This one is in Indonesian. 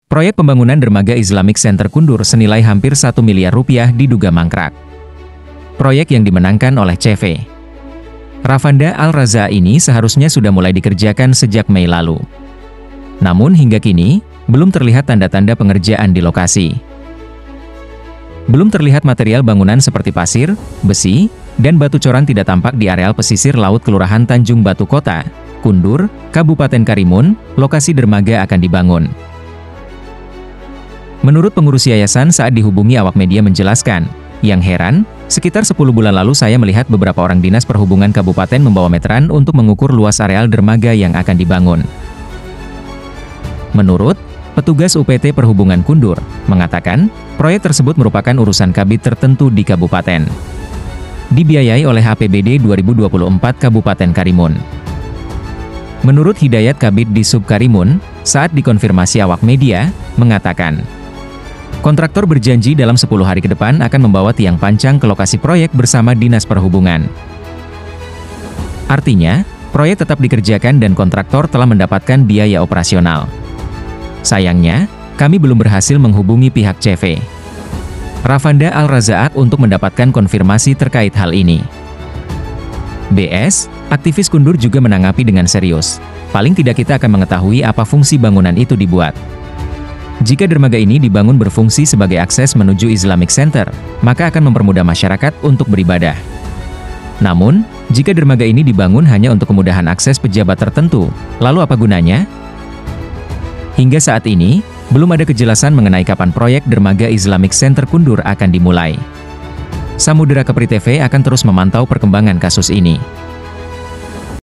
Proyek pembangunan dermaga Islamic Center Kundur senilai hampir 1 miliar rupiah diduga mangkrak. Proyek yang dimenangkan oleh CV Ravanda Al-Raza ini seharusnya sudah mulai dikerjakan sejak Mei lalu. Namun hingga kini, belum terlihat tanda-tanda pengerjaan di lokasi. Belum terlihat material bangunan seperti pasir, besi, dan batu coran tidak tampak di areal pesisir laut Kelurahan Tanjung Batu Kota, Kundur, Kabupaten Karimun, lokasi dermaga akan dibangun. Menurut pengurus yayasan saat dihubungi awak media menjelaskan, yang heran, sekitar 10 bulan lalu saya melihat beberapa orang dinas perhubungan kabupaten membawa meteran untuk mengukur luas areal dermaga yang akan dibangun. Menurut petugas UPT Perhubungan Kundur, mengatakan, proyek tersebut merupakan urusan kabid tertentu di kabupaten. Dibiayai oleh APBD 2024 Kabupaten Karimun. Menurut Hidayat Kabid di Sub Karimun, saat dikonfirmasi awak media, mengatakan, kontraktor berjanji dalam 10 hari ke depan akan membawa tiang pancang ke lokasi proyek bersama Dinas Perhubungan. Artinya, proyek tetap dikerjakan dan kontraktor telah mendapatkan biaya operasional. Sayangnya, kami belum berhasil menghubungi pihak CV Ravanda Al-Razaak untuk mendapatkan konfirmasi terkait hal ini. BS, aktivis Kundur juga menanggapi dengan serius. Paling tidak kita akan mengetahui apa fungsi bangunan itu dibuat. Jika dermaga ini dibangun berfungsi sebagai akses menuju Islamic Center, maka akan mempermudah masyarakat untuk beribadah. Namun, jika dermaga ini dibangun hanya untuk kemudahan akses pejabat tertentu, lalu apa gunanya? Hingga saat ini, belum ada kejelasan mengenai kapan proyek dermaga Islamic Center Kundur akan dimulai. Samudera Kepri TV akan terus memantau perkembangan kasus ini.